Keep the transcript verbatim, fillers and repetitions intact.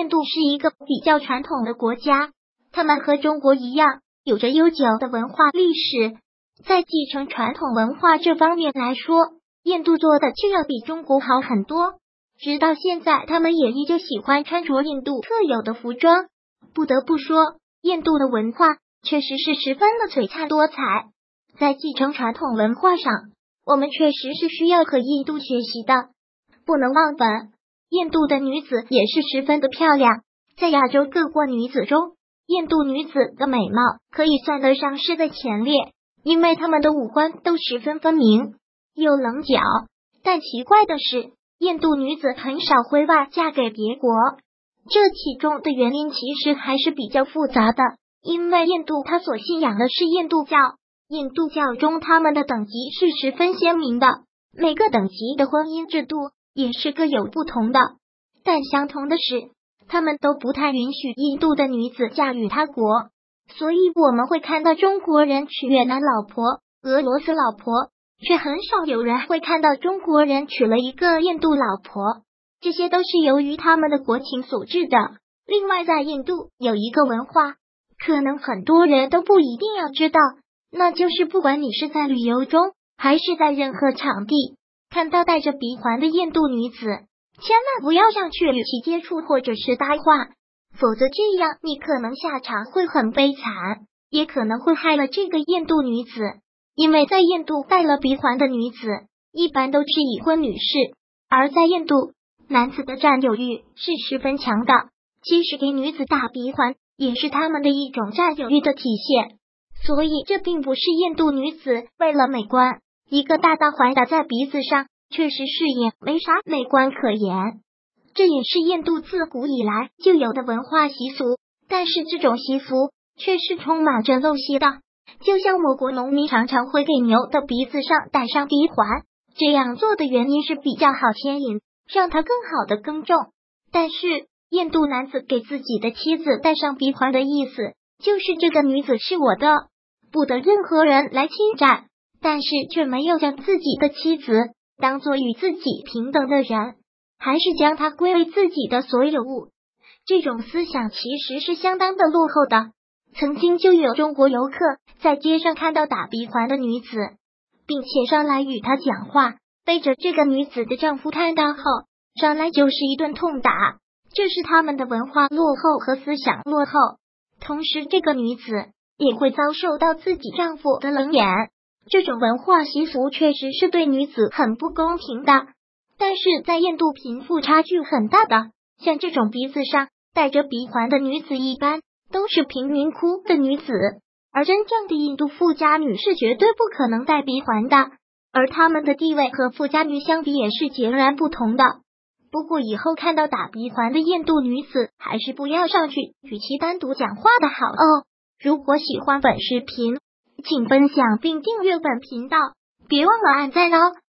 印度是一个比较传统的国家，他们和中国一样，有着悠久的文化历史。在继承传统文化这方面来说，印度做的就要比中国好很多。直到现在，他们也依旧喜欢穿着印度特有的服装。不得不说，印度的文化确实是十分的璀璨多彩。在继承传统文化上，我们确实是需要和印度学习的，不能忘本。印度的女子也是十分的漂亮，在亚洲各国女子中，印度女子的美貌可以算得上是在前列，因为她们的五官都十分分明，有棱角。但奇怪的是，印度女子很少会外嫁给别国，这其中的原因其实还是比较复杂的。因为印度它所信仰的是印度教，印度教中他们的等级是十分鲜明的，每个等级的婚姻制度也是各有不同的。但相同的是，他们都不太允许印度的女子嫁与他国，所以我们会看到中国人娶越南老婆、俄罗斯老婆，却很少有人会看到中国人娶了一个印度老婆。这些都是由于他们的国情所致的。另外，在印度有一个文化，可能很多人都不一定要知道，那就是不管你是在旅游中，还是在任何场地，看到戴着鼻环的印度女子，千万不要上去与其接触或者是搭话，否则这样你可能下场会很悲惨，也可能会害了这个印度女子。因为在印度戴了鼻环的女子一般都是已婚女士，而在印度男子的占有欲是十分强的，即使给女子打鼻环也是他们的一种占有欲的体现。所以这并不是印度女子为了美观，一个大大环打在鼻子上确实是也没啥美观可言。这也是印度自古以来就有的文化习俗，但是这种习俗却是充满着陋习的。就像我国农民常常会给牛的鼻子上戴上鼻环，这样做的原因是比较好牵引，让它更好的耕种。但是印度男子给自己的妻子戴上鼻环的意思，就是这个女子是我的，不得任何人来侵占，但是却没有将自己的妻子当作与自己平等的人，还是将她归为自己的所有物。这种思想其实是相当的落后的。曾经就有中国游客在街上看到打鼻环的女子，并且上来与她讲话，背着这个女子的丈夫看到后，上来就是一顿痛打。这是他们的文化落后和思想落后，同时这个女子也会遭受到自己丈夫的冷眼。这种文化习俗确实是对女子很不公平的。但是在印度贫富差距很大的，像这种鼻子上戴着鼻环的女子一般都是贫民窟的女子，而真正的印度富家女是绝对不可能戴鼻环的，而她们的地位和富家女相比也是截然不同的。不过以后看到打鼻环的印度女子，还是不要上去与其单独讲话的好哦。如果喜欢本视频，请分享并订阅本频道，别忘了按赞哦。